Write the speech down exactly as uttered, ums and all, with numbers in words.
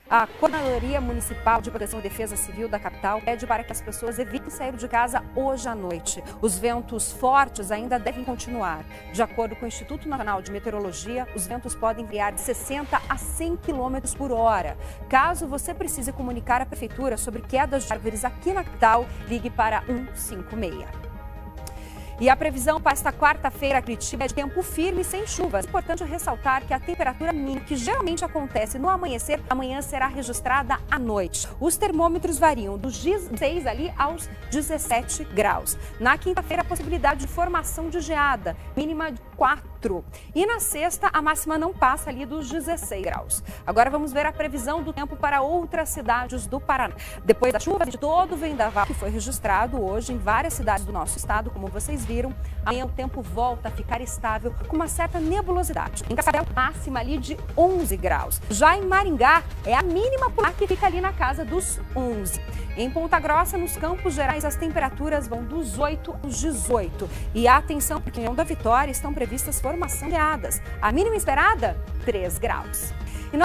A Coordenadoria Municipal de Proteção e Defesa Civil da capital pede para que as pessoas evitem sair de casa hoje à noite. Os ventos fortes ainda devem continuar. De acordo com o Instituto Nacional de Meteorologia, os ventos podem variar de sessenta a cem quilômetros por hora. Caso você precise comunicar à Prefeitura sobre quedas de árvores aqui na capital, ligue para um cinco seis. E a previsão para esta quarta-feira, Curitiba, é de tempo firme e sem chuvas. É importante ressaltar que a temperatura mínima, que geralmente acontece no amanhecer, amanhã será registrada à noite. Os termômetros variam dos dezesseis ali aos dezessete graus. Na quinta-feira, a possibilidade de formação de geada, mínima de quatro. E na sexta, a máxima não passa ali dos dezesseis graus. Agora vamos ver a previsão do tempo para outras cidades do Paraná. Depois das chuvas e de todo o vendaval que foi registrado hoje em várias cidades do nosso estado, como vocês viram, amanhã o tempo volta a ficar estável com uma certa nebulosidade. Em Cascavel, máxima ali de onze graus. Já em Maringá, é a mínima por lá, que fica ali na casa dos onze. Em Ponta Grossa, nos Campos Gerais, as temperaturas vão dos oito aos dezoito. E atenção, porque em União da Vitória estão previstas formação de geadas. A mínima esperada, três graus.